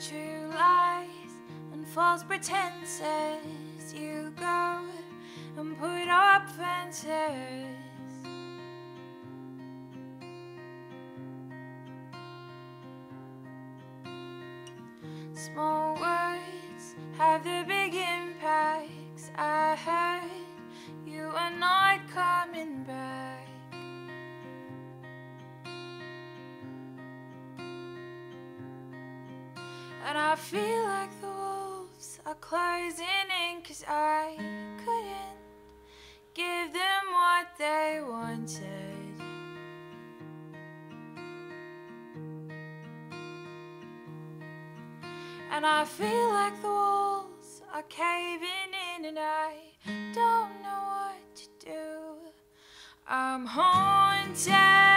true lies and false pretenses. You go and put up fences. Small words have the big impacts. I heard you are not coming back. And I feel like the wolves are closing in, 'cause I couldn't give them what they wanted. And I feel like the walls are caving in, and I don't know what to do. I'm haunted.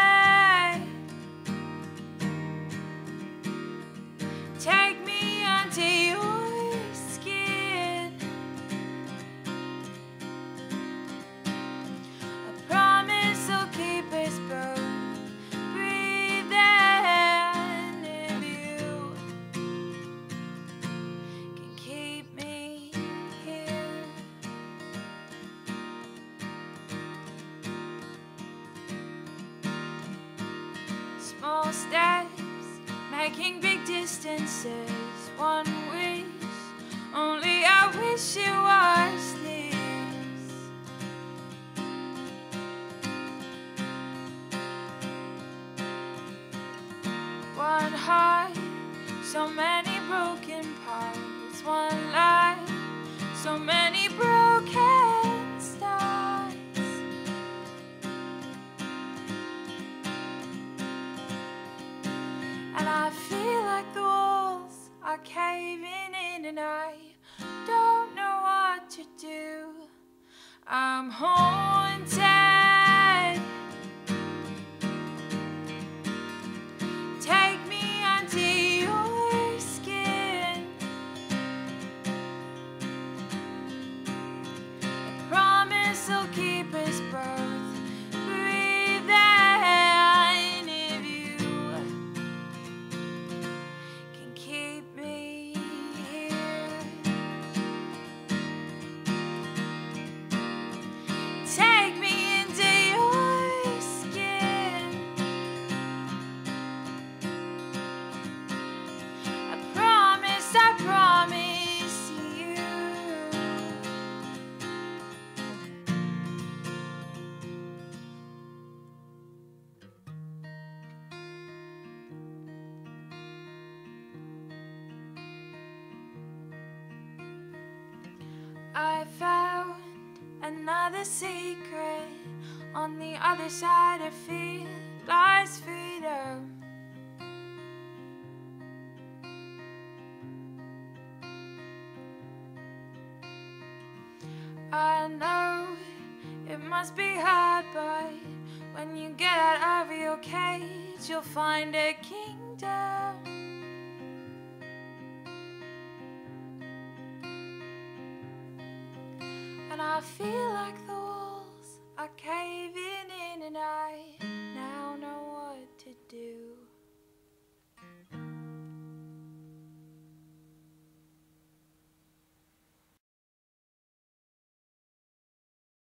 Take me under your skin. I promise I'll keep us both breathing if you can keep me here. Small steps, making big distances. One wish, only I wish it was this. One heart, so many broken parts. One life, so many broken starts. And I feel like the walls are caving in, and I don't know what to do. I'm haunted. Take me under your skin. I promise I'll keep us both breathing if you can keep me here. Take me into your skin. I promise you. I found another secret. On the other side of fear lies freedom. I know it must be hard, but when you get out of your cage, you'll find a kingdom. And I feel like the walls are